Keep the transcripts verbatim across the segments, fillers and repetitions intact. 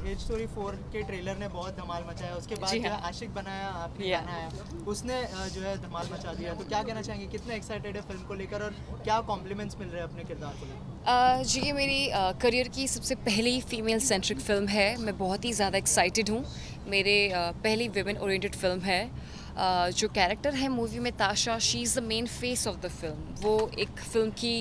As story four के trailer ने बहुत धमाल मचाया, उसके बाद जी जो है हाँ। आशिक बनाया आपने Yeah. गाना आया, उसने अ, जो है धमाल मचा दिया। तो क्या कहना चाहेंगे, कितने एक्साइटेड है फिल्म को लेकर और क्या कॉम्प्लीमेंट्स मिल रहे हैं अपने किरदार को लेकर? अ, जी, ये मेरी करियर की सबसे पहली फीमेल सेंट्रिक फ़िल्म है। मैं बहुत ही ज़्यादा एक्साइटेड हूँ। मेरे अ, पहली विमेन ओरिएंटेड फ़िल्म है। अ, जो कैरेक्टर है मूवी में Tasha, she is the main face of the film. वो एक फ़िल्म की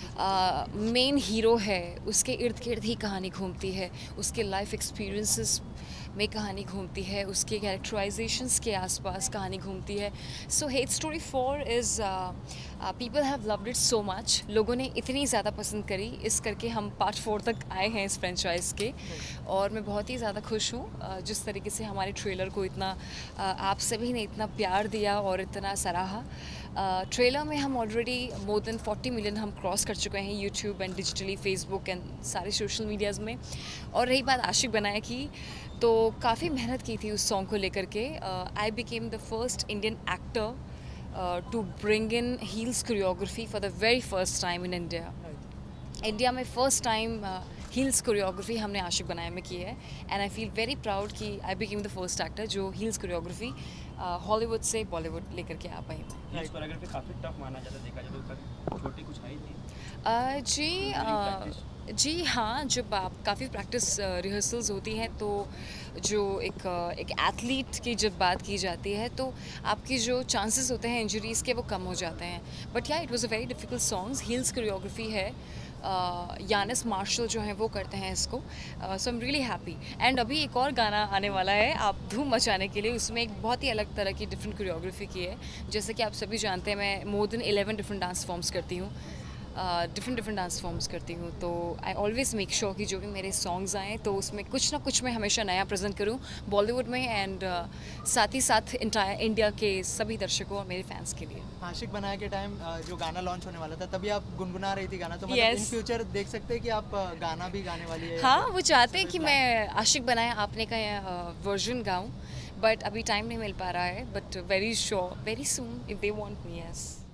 मेन हीरो है, उसके इर्द गिर्द ही कहानी घूमती है, उसके लाइफ एक्सपीरियंसेस में कहानी घूमती है, उसके कैरेक्टराइजेशंस के आसपास कहानी घूमती है। So hate story four is people have loved it so much. लोगों ने इतनी ज़्यादा पसंद करी, इस करके हम पार्ट फोर तक आए हैं इस फ्रेंचाइज के। और मैं बहुत ही ज़्यादा खुश हूँ uh, जिस तरीके से हमारे ट्रेलर को इतना uh, आप सभी ने इतना प्यार दिया और इतना सराहा। ट्रेलर uh, में हम already more than forty million हम क्रॉस कर चुके हैं YouTube and digitally, Facebook and सारे सोशल मीडियाज़ में। और रही बात आशिक बनाया की, तो काफ़ी मेहनत की थी उस सॉन्ग को लेकर के। I became the first Indian actor to bring in heels choreography for the very first time in India. India में फ़र्स्ट टाइम हील्स कोरियोग्राफी हमने आशिक बनाया में की है, and I feel very proud कि I became the first actor जो heels choreography Hollywood से Bollywood लेकर के आ पाई मैं। हील्स कोरियोग्राफी काफ़ी टफ माना जाता, देखा जाए तो छोटी कुछ आई थी। Uh, जी uh, जी हाँ, जब आप काफ़ी प्रैक्टिस रिहर्सल्स होती हैं तो जो एक एक एथलीट की जब बात की जाती है तो आपकी जो चांसेस होते हैं इंजरीज़ के वो कम हो जाते हैं। But yeah it was a very difficult songs. Heels choreography है, यानिस मार्शल जो हैं वो करते हैं इसको। So I am really happy. And अभी एक और गाना आने वाला है आप धूम मचाने के लिए, उसमें एक बहुत ही अलग तरह की डिफरेंट कोरियोग्राफी की है। जैसे कि आप सभी जानते हैं मैं more than eleven different dance forms करती हूँ, डिफरेंट डिफरेंट डांस फॉर्म्स करती हूँ। तो आई ऑलवेज़ मेक श्योर कि जो भी मेरे सॉन्ग्स आएँ तो उसमें कुछ ना कुछ मैं हमेशा नया प्रेजेंट करूँ बॉलीवुड में, एंड uh, साथ ही साथ इंटायर इंडिया के सभी दर्शकों और मेरे फैंस के लिए। आशिक बनाया के टाइम जो गाना लॉन्च होने वाला था तभी आप गुनगुना रही थी गाना, तो मतलब Yes. इन फ्यूचर देख सकते हैं कि आप अ, गाना भी गाने वाली है? हाँ, वो चाहते हैं कि मैं आशिक बनाया आपने का वर्जन गाऊँ, बट अभी टाइम नहीं मिल पा रहा है। But very sure, very soon if they want me, yes.